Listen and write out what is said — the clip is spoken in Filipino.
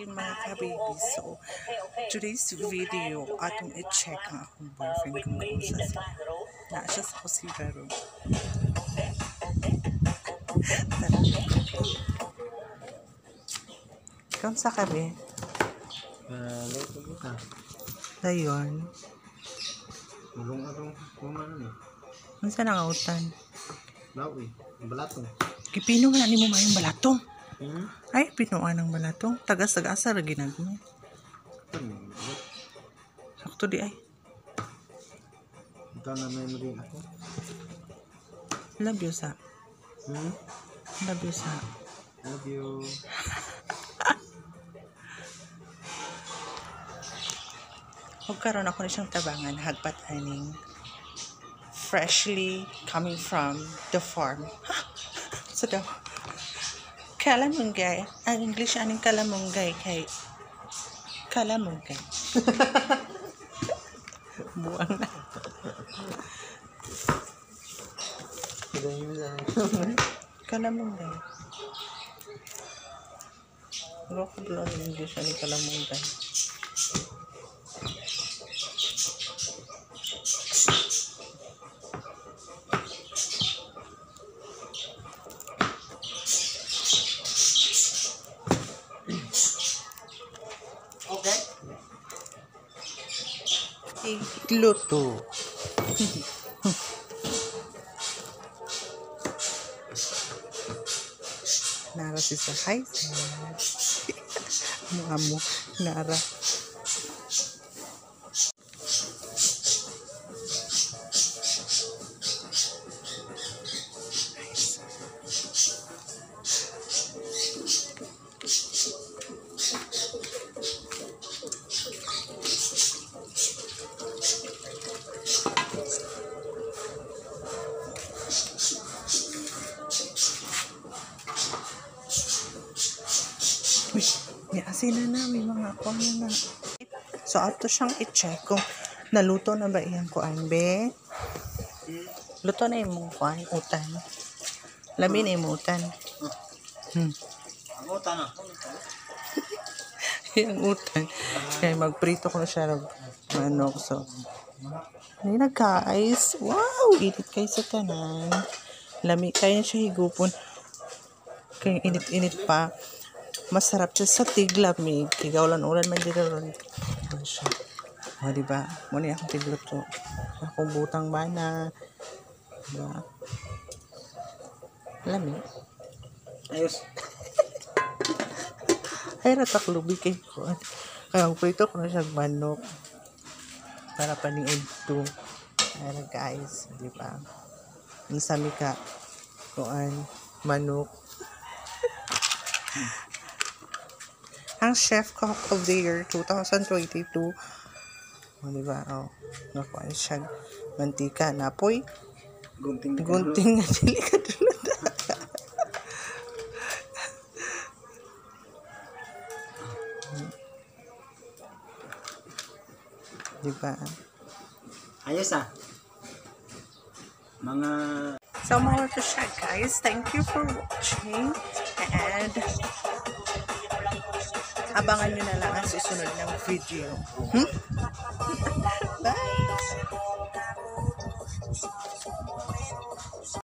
afternoon mga ka-baby. So, today's video, atong i-check ang akong boyfriend kung kamusta siya. Na siya sa kusibero. Tara. Kamusta ka, be? Late mo ka. Dayon. Magong-agong kumano ni. Ano sa nangautan? Bawi, balatong. Kipino nga ni mo mayong balatong. Hmm? Ay, pinuan ng balatong. Tagas-tagasa ra ginagmay. Sakto di ay. Ito na memory ako. Love you sa. Love you sa. Love you. Huwag karoon ako na siyang tabangan. Hagpat aning freshly coming from the farm. So daw. Kalamunggay. Ang English aning kalamunggay kay kalamunggay. Buang na. Kalamunggay. Rock blood ang English aning kalamunggay. Okay. Nagluluto. Nara si Sahay. Amo, Nara. Uy, may asin na may mga kuwan na. So, ato siyang i-check kung naluto na ba iyang kuwan, be? Luto na yung kuwan, utan. Labi na yung utan. Ang utan na. Yung utan. Kaya magprito ko na siya ng manok. So, ay na guys. Wow! Init kayo sa tanan. Lami kayo siya higupon. Kaya init-init pa. Masarap siya sa tiglamig. Tigawlan-ulan man dito ron. Ano siya? O, diba? Muna akong tigluto. Akong butang bana. Diba? Lamig. Ayos. Ay, rataklubi kayo ko. Kaya ang prito ko na siyang manok. Para paniod to. Ay, guys. Diba? Ang sami ka. Kuan. Manok. Ang Chef Cook of the Year 2022. O, diba? O, nakuha siya. Mantika, napoy. Gunting Gunting na dili ka dulod. Diba? Ayos ah. Mga So, more to siya, guys. Thank you for watching. And abangan nyo na lang ang susunod ng video. Bye!